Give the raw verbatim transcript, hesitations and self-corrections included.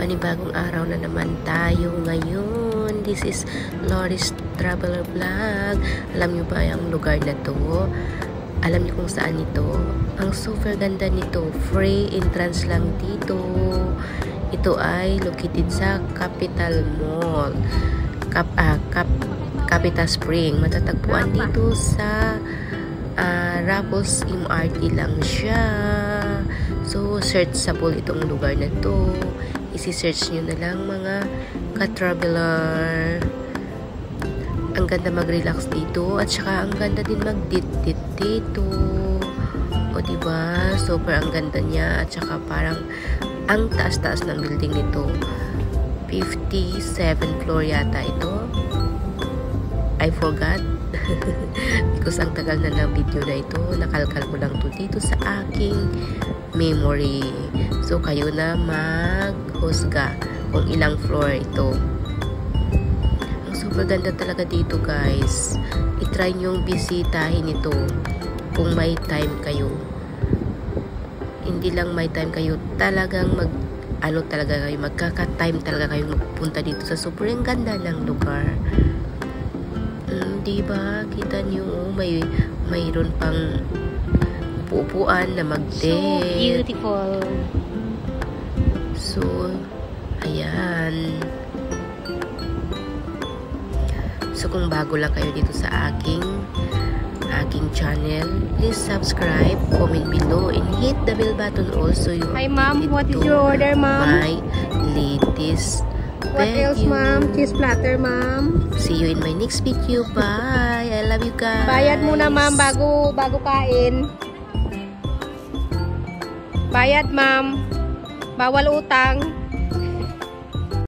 panibagong araw na naman tayo ngayon. This is Loris Traveler Vlog. Alam niyo ba yung lugar na to? Alam niyo kung saan ito? Ang super ganda nito. Free entrance lang dito. Ito ay located sa Capital Mall. Cap, ah, Cap, Capital Spring. Matatagpuan dito sa uh, Raffles M R T lang siya. So, searchable itong lugar na to. Isi-search nyo na lang mga ka-traveler. Ang ganda mag-relax dito. At saka ang ganda din mag-dit-dit dito. O diba? Super ang ganda niya. At saka parang ang taas-taas ng building nito. fifty-seven floor yata ito. I forgot. Because ang tagal na ng video na ito. Nakalkal ko lang to dito sa aking memory. So, kayo na maghusga kung ilang floor ito. Ang super ganda talaga dito, guys. I-try nyong bisitahin ito kung may time kayo. Hindi lang may time kayo, talagang mag ano talaga kayo, magkaka-time talaga kayo magpunta dito sa sobrang ganda ng lugar. Hmm, diba? Kita nyo, may mayroon pang upuan na mag-date. So beautiful. So, ayan. So, kung bago lang kayo dito sa aking aking channel, please subscribe, comment below, and hit the bell button also. You Hi, ma'am. What is your order, ma'am? My latest What else, ma'am? Cheese platter, ma'am. See you in my next video. Bye. I love you guys. Bayad muna, ma'am, bago bago kain. Bayad, ma'am. Bawal utang.